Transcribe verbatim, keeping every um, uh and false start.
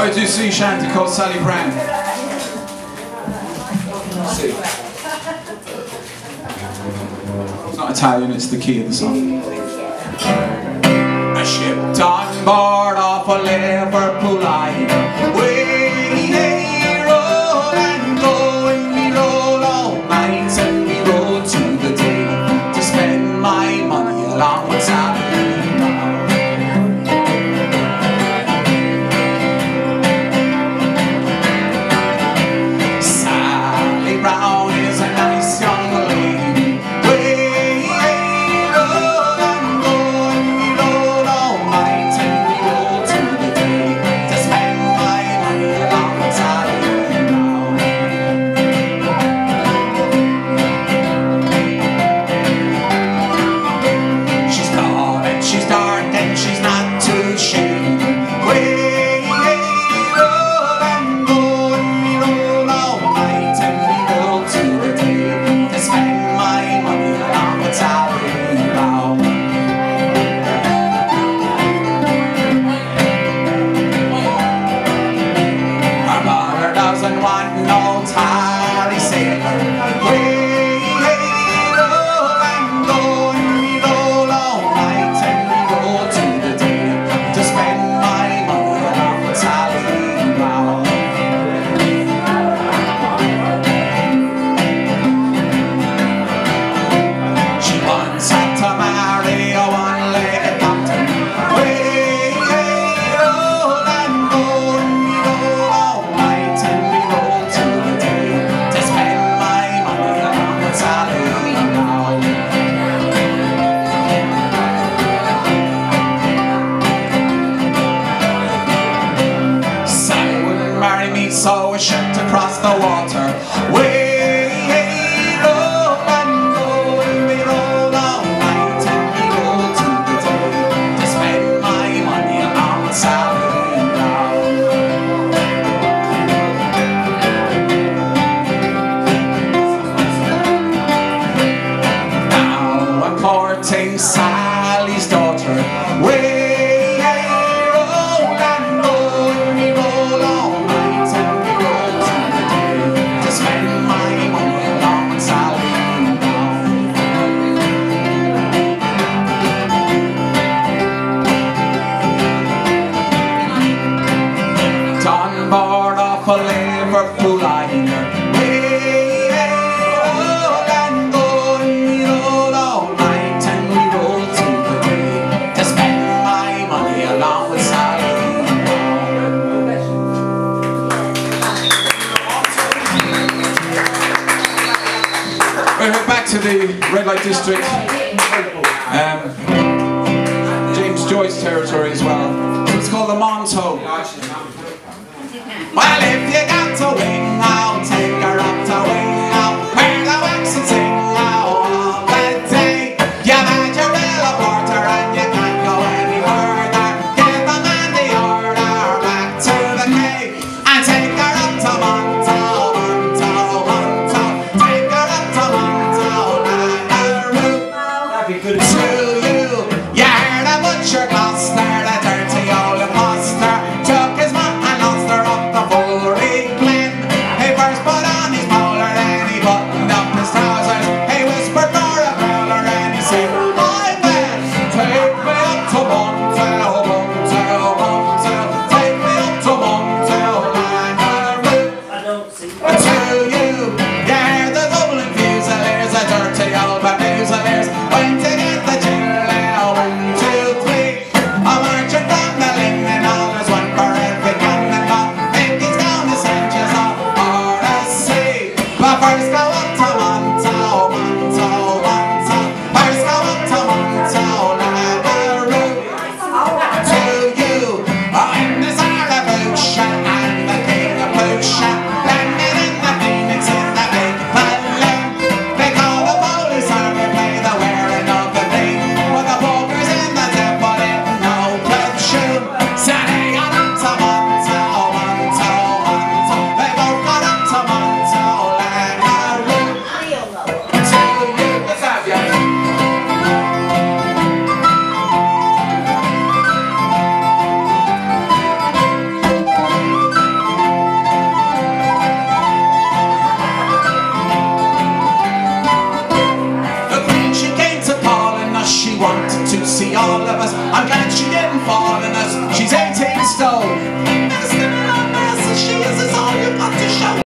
I do sea shanty called Sally Brown. See. It's not Italian, it's the key of the song. A ship on board off a Liverpool liner. We roll and go and we roll all night and we roll to the day to spend my money along with Sally. So we shipped across the water. We roll and go and we roll all night and we roll to the day to spend my money on Sally Brown. Now I'm courting Sally's daughter. We a Liverpool liner. We roll and go and we roll all night and we roll to the day to spend my money along with Sally Brown. We're back to the Red Light District, um, James Joyce territory as well. So it's called the Monto. Well, if you got to wing out, take her up to wing out, where the wax and sing out all the day. You've had your bill of porter and you can't go any further. Give the man the order back to the cave and take her up to Monto, Monto, Monto. Take her up to Monto, Lanaroo. That'd be good to you. You heard a butcher Gloucester, the dirty old imposter, took his money and lost her up the Foley Glen. all of us. I'm glad she didn't fall on us. She's eighteen stone.